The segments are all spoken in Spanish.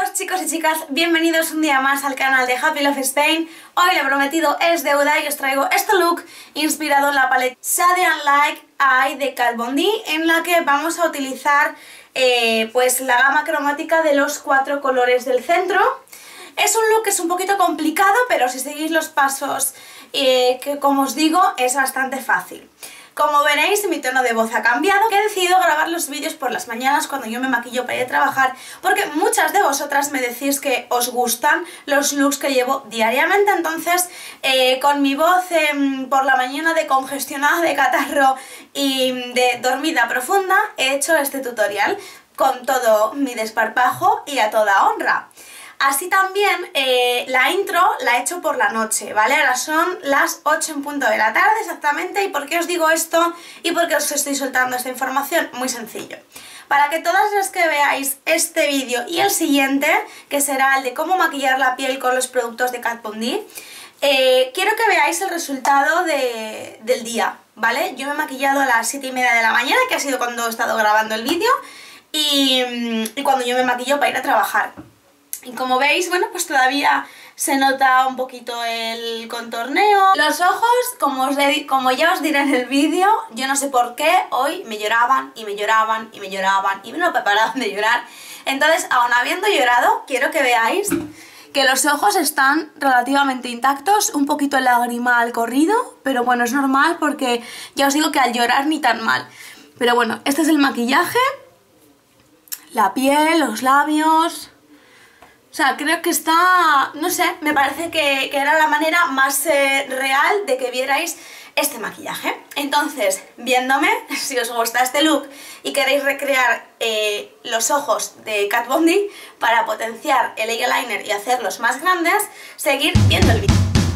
Hola chicos y chicas, bienvenidos un día más al canal de Happy Love Spain. Hoy lo prometido es deuda y os traigo este look inspirado en la paleta Shady and Like Eye de Kat Von D, en la que vamos a utilizar pues la gama cromática de los 4 colores del centro. Es un look que es un poquito complicado, pero si seguís los pasos que como os digo es bastante fácil. Como veréis, mi tono de voz ha cambiado, he decidido grabar los vídeos por las mañanas cuando yo me maquillo para ir a trabajar, porque muchas de vosotras me decís que os gustan los looks que llevo diariamente. Entonces con mi voz por la mañana de congestionada, de catarro y de dormida profunda, he hecho este tutorial con todo mi desparpajo y a toda honra. Así también la intro la he hecho por la noche, ¿vale? Ahora son las 8 en punto de la tarde exactamente. ¿Y por qué os digo esto? ¿Y por qué os estoy soltando esta información? Muy sencillo. Para que todas las que veáis este vídeo y el siguiente, que será el de cómo maquillar la piel con los productos de Kat Von D, quiero que veáis el resultado del día, ¿vale? Yo me he maquillado a las 7:30 de la mañana, que ha sido cuando he estado grabando el vídeo, y cuando yo me maquillo para ir a trabajar. Y como veis, bueno, pues todavía se nota un poquito el contorneo. Los ojos, como ya os diré en el vídeo, yo no sé por qué, hoy me lloraban y me lloraban y me lloraban y no me paraban de llorar. Entonces, aun habiendo llorado, quiero que veáis que los ojos están relativamente intactos, un poquito el lagrimal corrido, pero bueno, es normal porque ya os digo que al llorar ni tan mal. Pero bueno, este es el maquillaje, la piel, los labios. O sea, creo que está, no sé, me parece que era la manera más real de que vierais este maquillaje. Entonces, viéndome, si os gusta este look y queréis recrear los ojos de Kat Von D para potenciar el eyeliner y hacerlos más grandes, seguir viendo el vídeo.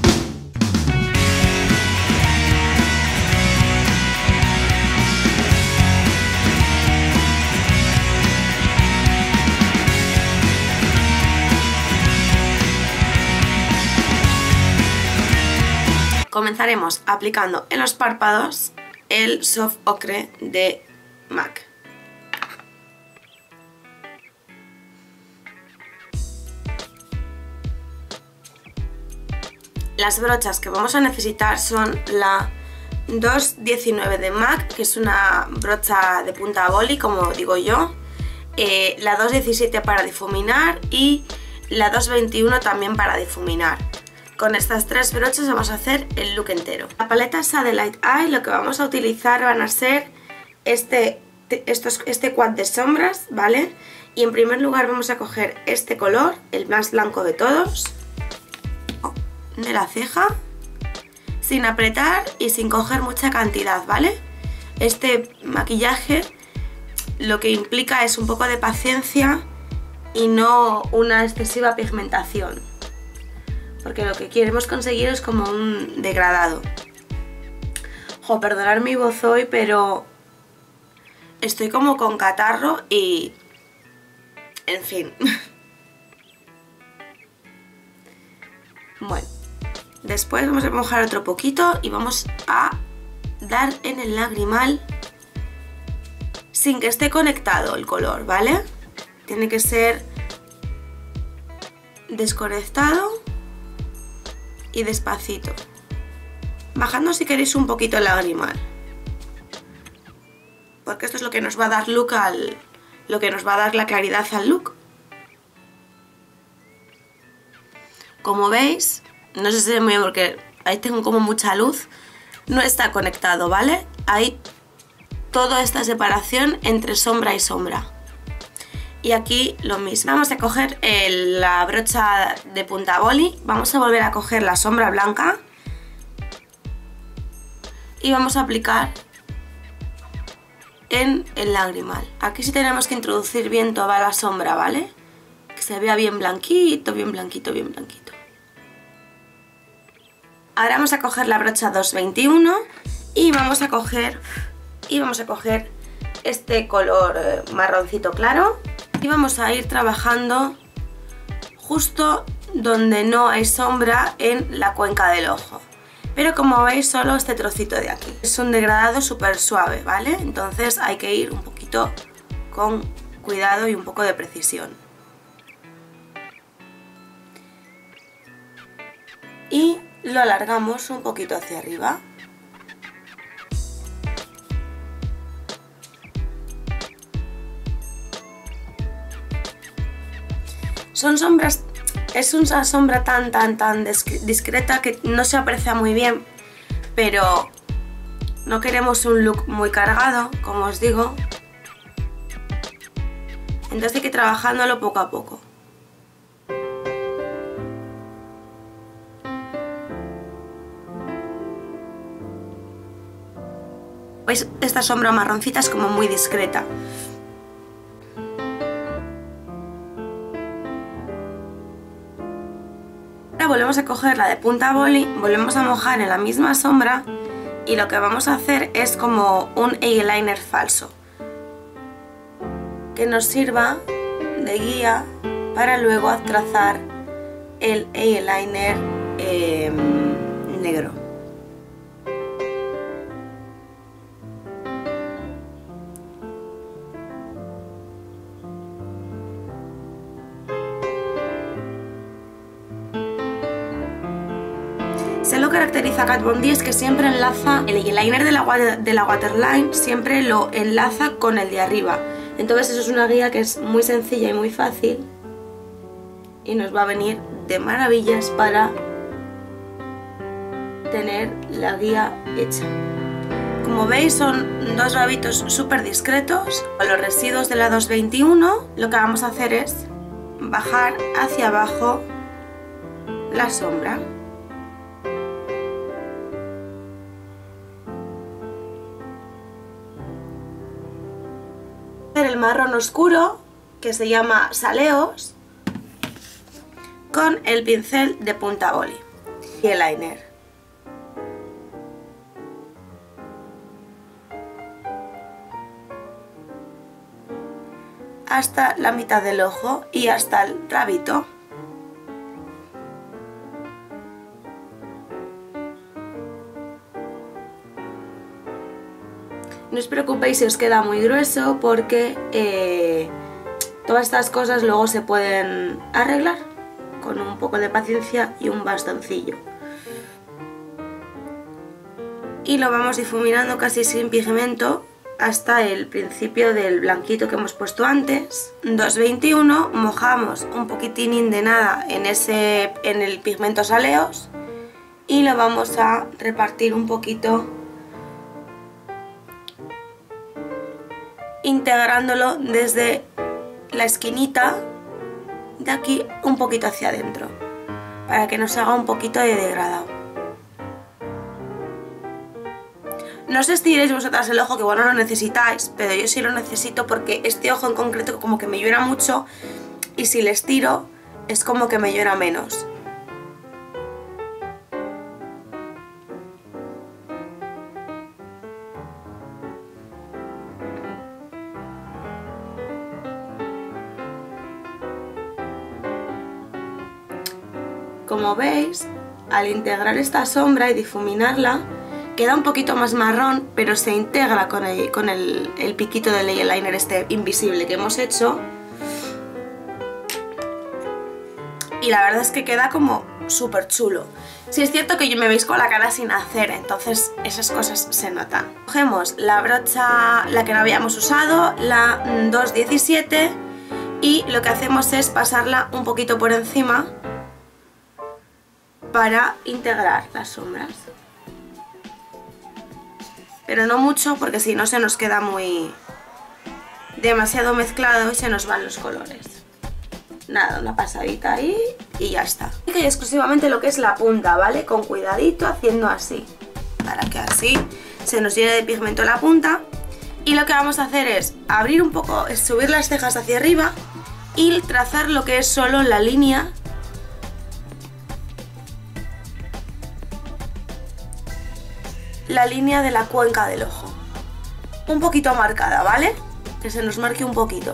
Comenzaremos aplicando en los párpados el Soft Ocre de MAC. Las brochas que vamos a necesitar son la 219 de MAC, que es una brocha de punta boli, como digo yo, la 217 para difuminar y la 221 también para difuminar. Con estas 3 brochas vamos a hacer el look entero. La paleta Shady Light Eye, lo que vamos a utilizar van a ser este quad de sombras, ¿vale? Y en primer lugar vamos a coger este color, el más blanco de todos, de la ceja, sin apretar y sin coger mucha cantidad, ¿vale? Este maquillaje lo que implica es un poco de paciencia y no una excesiva pigmentación, porque lo que queremos conseguir es como un degradado. Jo, perdonad mi voz hoy, pero estoy como con catarro y... en fin. Bueno, después vamos a mojar otro poquito y vamos a dar en el lagrimal sin que esté conectado el color, ¿vale? Tiene que ser desconectado y despacito, bajando si queréis un poquito el lagrimal, porque esto es lo que nos va a dar look lo que nos va a dar la claridad al look. Como veis, no sé si se ve muy bien porque ahí tengo como mucha luz, no está conectado, ¿vale? Hay toda esta separación entre sombra y sombra. Y aquí lo mismo. Vamos a coger la brocha de punta boli, vamos a volver a coger la sombra blanca y vamos a aplicar en el lagrimal. Aquí sí tenemos que introducir bien toda la sombra, ¿vale? Que se vea bien blanquito, bien blanquito, bien blanquito. Ahora vamos a coger la brocha 221 y vamos a coger este color marroncito claro. Y vamos a ir trabajando justo donde no hay sombra en la cuenca del ojo. Pero como veis, solo este trocito de aquí. Es un degradado súper suave, ¿vale? Entonces hay que ir un poquito con cuidado y un poco de precisión. y lo alargamos un poquito hacia arriba. Son sombras, es una sombra tan discreta que no se aprecia muy bien, pero no queremos un look muy cargado, como os digo. Entonces hay que ir trabajándolo poco a poco. ¿Veis? Esta sombra marroncita es como muy discreta. Ahora volvemos a coger la de punta boli, volvemos a mojar en la misma sombra y lo que vamos a hacer es como un eyeliner falso que nos sirva de guía para luego trazar el eyeliner negro. Si algo caracteriza a Kat Von D es que siempre enlaza el eyeliner de la waterline, siempre lo enlaza con el de arriba. Entonces eso es una guía que es muy sencilla y muy fácil y nos va a venir de maravillas para tener la guía hecha. Como veis son dos rabitos súper discretos. Con los residuos de la 221 lo que vamos a hacer es bajar hacia abajo la sombra. El marrón oscuro, que se llama Saleos, con el pincel de punta boli y el eyeliner. Hasta la mitad del ojo y hasta el rabito. No os preocupéis si os queda muy grueso porque todas estas cosas luego se pueden arreglar con un poco de paciencia y un bastoncillo. Y lo vamos difuminando casi sin pigmento hasta el principio del blanquito que hemos puesto antes. 221 mojamos un poquitín de nada en el pigmento Saleos y lo vamos a repartir un poquito, integrándolo desde la esquinita de aquí un poquito hacia adentro para que nos haga un poquito de degradado. No os estiréis vosotras el ojo, que bueno, lo necesitáis, pero yo sí lo necesito porque este ojo en concreto como que me llora mucho y si le estiro es como que me llora menos. Como veis, al integrar esta sombra y difuminarla, queda un poquito más marrón, pero se integra con el piquito del eyeliner este invisible que hemos hecho. Y la verdad es que queda como súper chulo. Sí es cierto que yo me veis con la cara sin hacer, entonces esas cosas se notan. Cogemos la brocha, la que no habíamos usado, la 217, y lo que hacemos es pasarla un poquito por encima para integrar las sombras, pero no mucho porque si no se nos queda demasiado mezclado y se nos van los colores. Nada, una pasadita ahí y ya está. Y exclusivamente lo que es la punta, ¿vale? Con cuidadito, haciendo así, para que así se nos llene de pigmento la punta. Y lo que vamos a hacer es abrir un poco, es subir las cejas hacia arriba y trazar lo que es solo la línea de la cuenca del ojo, un poquito marcada, ¿vale? Que se nos marque un poquito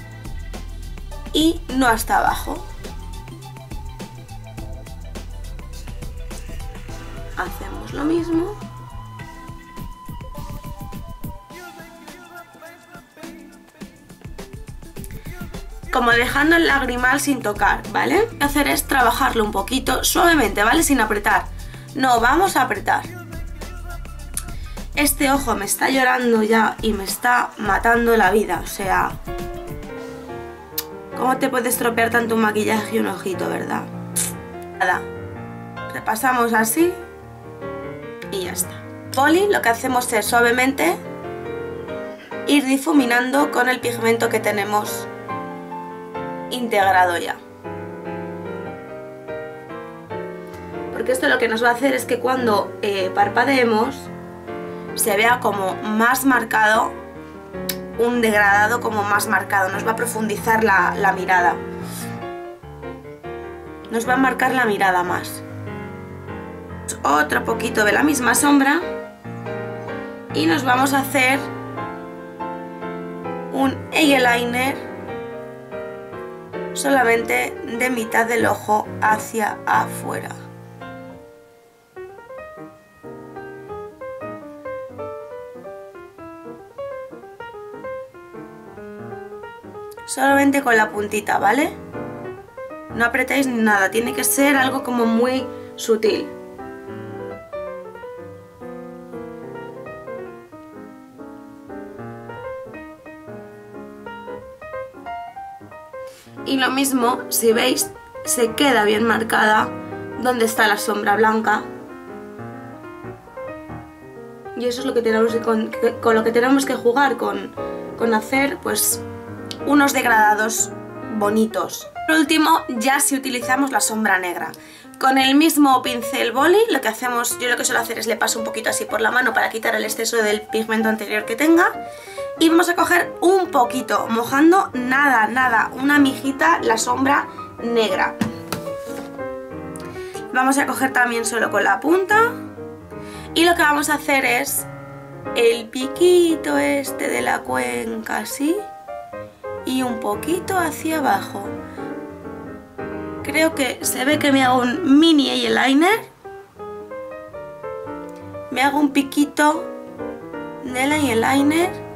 y no hasta abajo. Hacemos lo mismo. como dejando el lagrimal sin tocar, ¿vale? Lo que voy a hacer es trabajarlo un poquito suavemente, ¿vale? Sin apretar. No, vamos a apretar. Este ojo me está llorando ya y me está matando la vida, o sea... ¿Cómo te puede estropear tanto un maquillaje y un ojito, verdad? Nada. Repasamos así y ya está. Poli, lo que hacemos es suavemente ir difuminando con el pigmento que tenemos integrado ya. Porque esto lo que nos va a hacer es que cuando parpadeemos se vea como más marcado, un degradado como más marcado, nos va a profundizar la mirada. Nos va a marcar la mirada más. Otro poquito de la misma sombra y nos vamos a hacer un eyeliner solamente de mitad del ojo hacia afuera. Solamente con la puntita, ¿vale? No apretéis ni nada, tiene que ser algo como muy sutil. Y lo mismo, si veis, se queda bien marcada donde está la sombra blanca. Y eso es lo que tenemos con lo que tenemos que jugar, con hacer pues unos degradados bonitos. Por último, ya si utilizamos la sombra negra. Con el mismo pincel boli, lo que hacemos, yo lo que suelo hacer es le paso un poquito así por la mano para quitar el exceso del pigmento anterior que tenga. Y vamos a coger un poquito, mojando nada, una mijita, la sombra negra. Vamos a coger también solo con la punta. Y lo que vamos a hacer es el piquito este de la cuenca, así. Y un poquito hacia abajo. Creo que se ve que me hago un mini eyeliner. Me hago un piquito del eyeliner.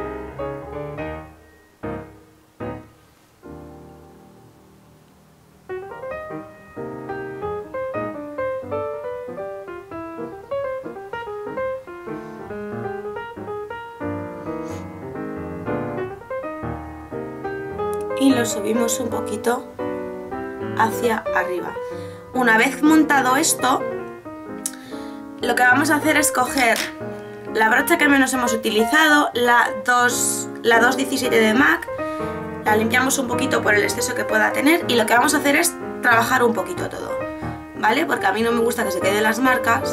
Y lo subimos un poquito hacia arriba. Una vez montado esto, lo que vamos a hacer es coger la brocha que menos hemos utilizado, la 217 de MAC, la limpiamos un poquito por el exceso que pueda tener y lo que vamos a hacer es trabajar un poquito todo, ¿vale? Porque a mí no me gusta que se queden las marcas.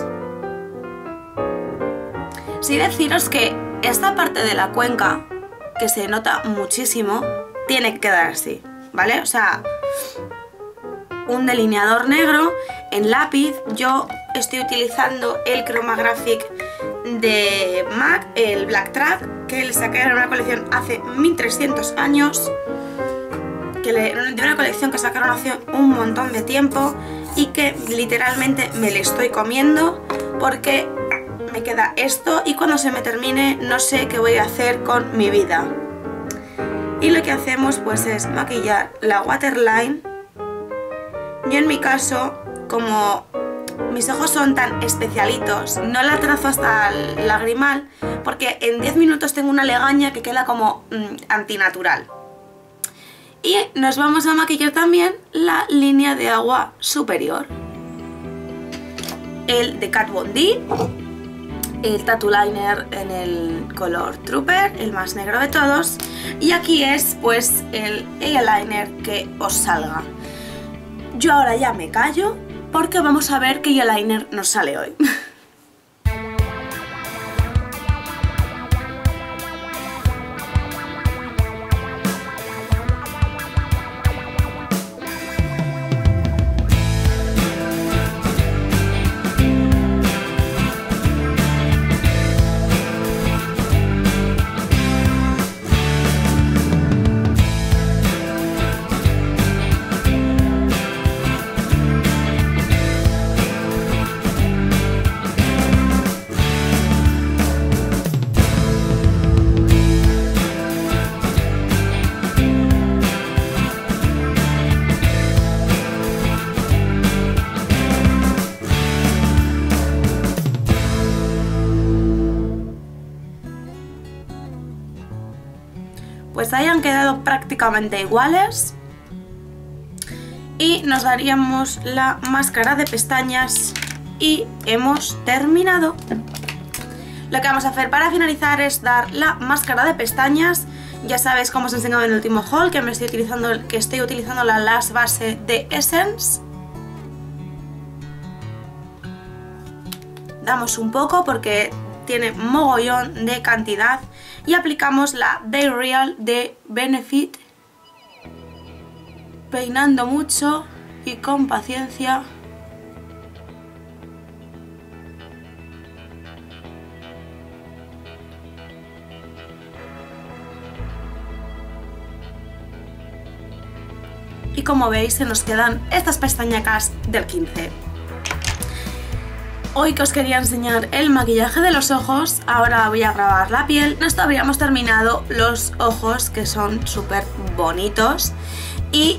Sí, deciros que esta parte de la cuenca, que se nota muchísimo, tiene que quedar así, ¿vale? O sea, un delineador negro en lápiz. Yo estoy utilizando el Chromographic de MAC, el Black Track, que le sacaron una colección hace 1300 años, de una colección que sacaron hace un montón de tiempo y que literalmente me le estoy comiendo porque me queda esto y cuando se me termine no sé qué voy a hacer con mi vida. Y lo que hacemos pues es maquillar la waterline. Yo en mi caso, como mis ojos son tan especialitos, no la trazo hasta el lagrimal porque en 10 minutos tengo una legaña que queda como antinatural. Y nos vamos a maquillar también la línea de agua superior. El de Kat Von D, el Tattoo Liner en el color Trooper, el más negro de todos. Y aquí es pues el eyeliner que os salga. Yo ahora ya me callo porque vamos a ver qué eyeliner nos sale hoy. hayan quedado prácticamente iguales. Y nos daríamos la máscara de pestañas y hemos terminado. Lo que vamos a hacer para finalizar es dar la máscara de pestañas. Ya sabéis, como os he enseñado en el último haul, que estoy utilizando la lash base de Essence. Damos un poco porque tiene mogollón de cantidad y aplicamos la Day Real de Benefit, peinando mucho y con paciencia. Y como veis, se nos quedan estas pestañacas del 15. Hoy que os quería enseñar el maquillaje de los ojos, ahora voy a grabar la piel. Esto habríamos terminado los ojos, que son súper bonitos. Y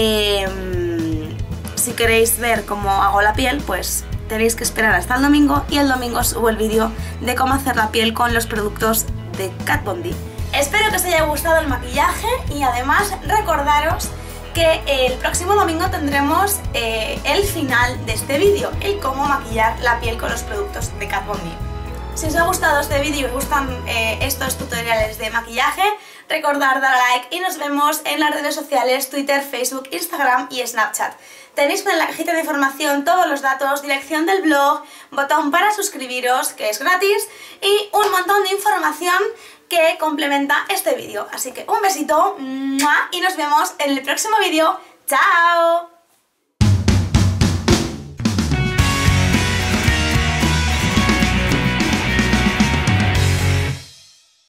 si queréis ver cómo hago la piel, pues tenéis que esperar hasta el domingo. Y el domingo subo el vídeo de cómo hacer la piel con los productos de Kat Von D. Espero que os haya gustado el maquillaje y además recordaros que el próximo domingo tendremos el final de este vídeo, el cómo maquillar la piel con los productos de Kat Von D. Si os ha gustado este vídeo y os gustan estos tutoriales de maquillaje, recordad dar like y nos vemos en las redes sociales Twitter, Facebook, Instagram y Snapchat. Tenéis en la cajita de información todos los datos, dirección del blog, botón para suscribiros, que es gratis, y un montón de información que complementa este vídeo. Así que un besito y nos vemos en el próximo vídeo. ¡Chao!